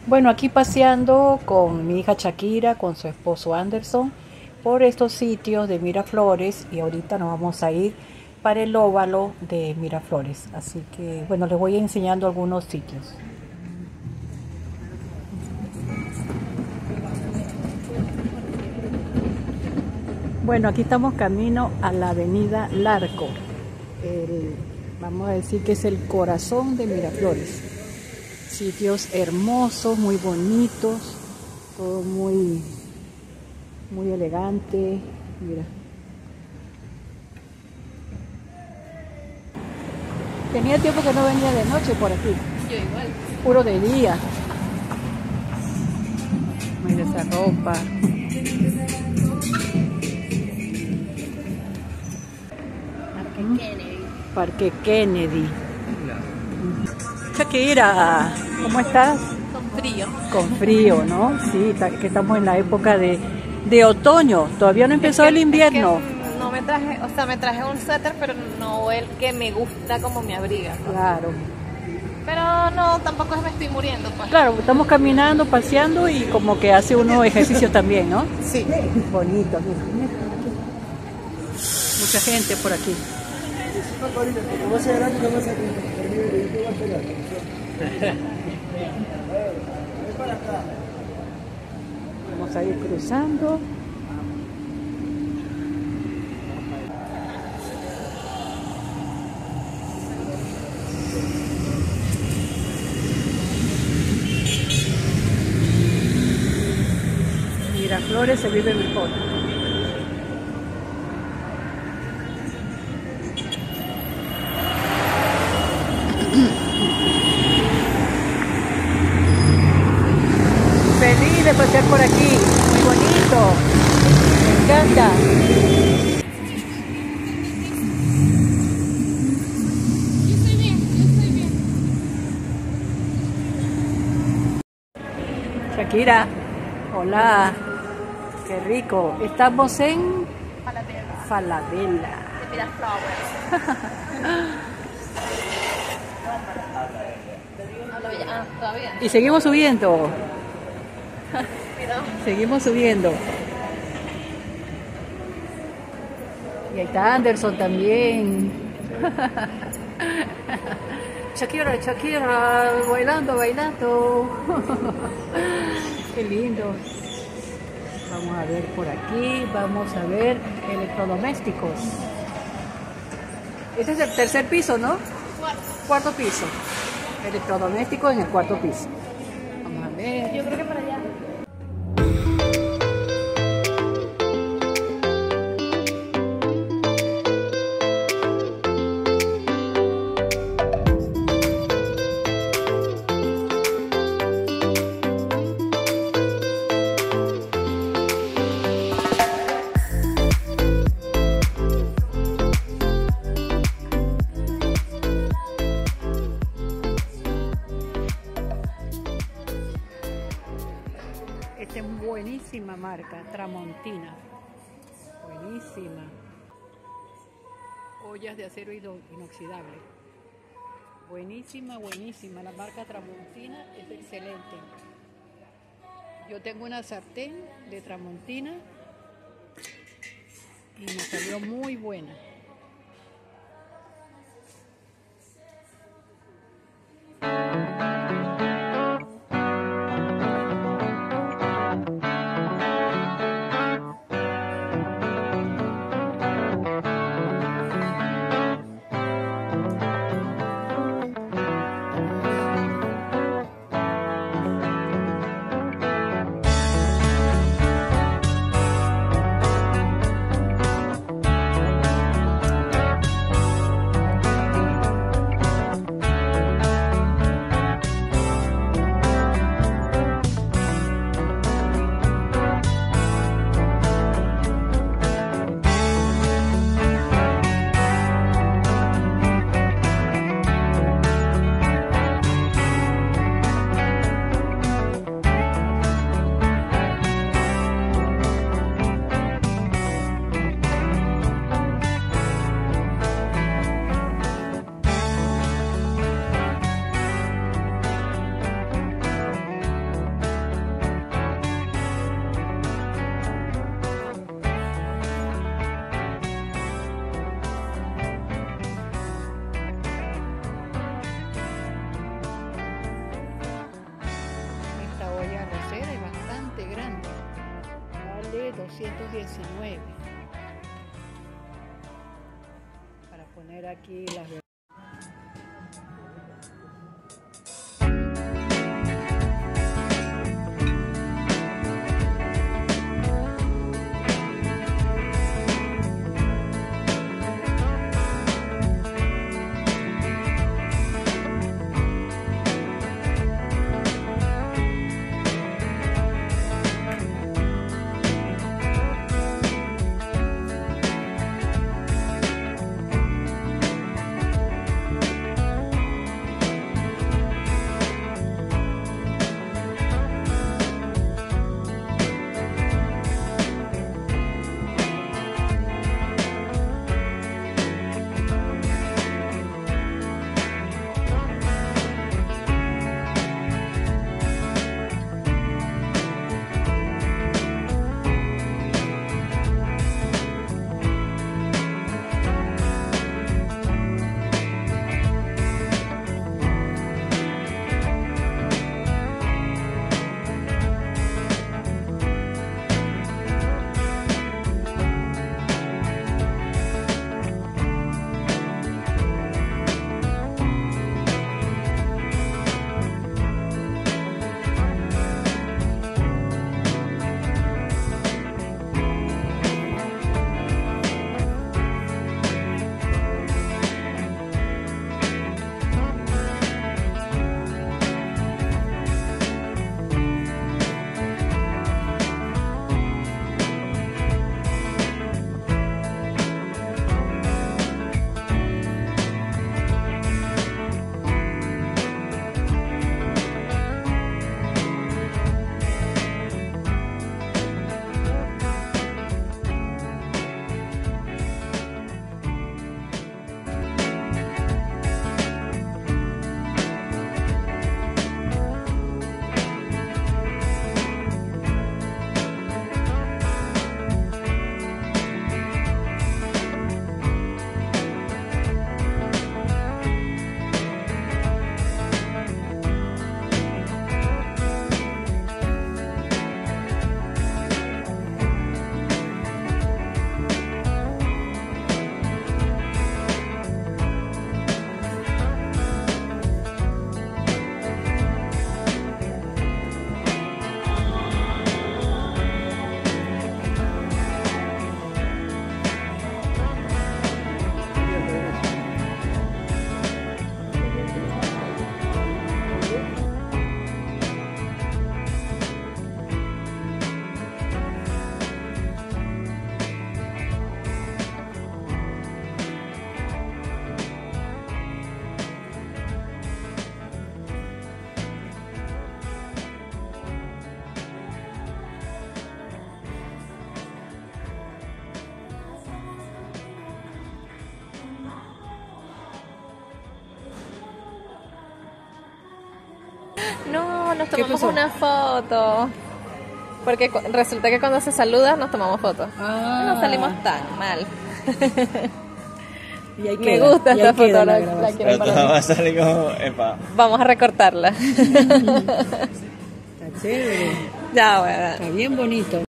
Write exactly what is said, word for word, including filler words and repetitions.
Bueno, aquí paseando con mi hija Shakira, con su esposo Anderson, por estos sitios de Miraflores y ahorita nos vamos a ir para el óvalo de Miraflores. Así que, bueno, les voy enseñando algunos sitios. Bueno, aquí estamos camino a la avenida Larco. El, vamos a decir que es el corazón de Miraflores. Sitios hermosos, muy bonitos, todo muy, muy elegante. Mira. Tenía tiempo que no venía de noche por aquí. Yo igual. Puro de día. Mira esa ropa. Parque Kennedy. Parque Kennedy. Shakira, ¿cómo estás? Con frío. Con frío, ¿no? Sí, que estamos en la época de, de otoño. Todavía no empezó Es que, el invierno. es que no me traje, o sea, me traje un suéter, pero no el que me gusta como me abriga. ¿No? Claro. Pero no, tampoco me estoy muriendo, pues. Claro, estamos caminando, paseando y como que hace uno ejercicio también, ¿no? Sí. Bonito, mira, mira. Mucha gente por aquí. Vamos a ir cruzando. Miraflores se vive mejor. Feliz de pasear por aquí, muy bonito, me encanta. Yo estoy bien, yo estoy bien. Shakira, hola, qué rico. Estamos en Falabella. Falabella. De Miraflores. Ah, todavía. Y seguimos subiendo, Mira. seguimos subiendo. Y ahí está Anderson también. Shakira, Shakira, bailando, bailando. Qué lindo. Vamos a ver por aquí, vamos a ver electrodomésticos. Este es el tercer piso, ¿no? Cuarto. Cuarto piso. Electrodomésticos en el cuarto piso. Vamos a ver. Yo creo que para allá. Esta es buenísima marca, Tramontina. Buenísima. Ollas de acero inoxidable. Buenísima, buenísima. La marca Tramontina es excelente. Yo tengo una sartén de Tramontina y me salió muy buena. doscientos diecinueve. Para poner aquí las verduras. No, nos ¿Qué tomamos pasó? una foto. Porque cu- resulta que cuando se saluda nos tomamos fotos. Ah. No salimos tan mal. Y ahí Me queda, gusta y esta ahí queda foto, la la- grabación. la quiero Pero para todo mí. va a salir como, epa. Vamos a recortarla. Está chévere, Ya, bueno. está bien bonito.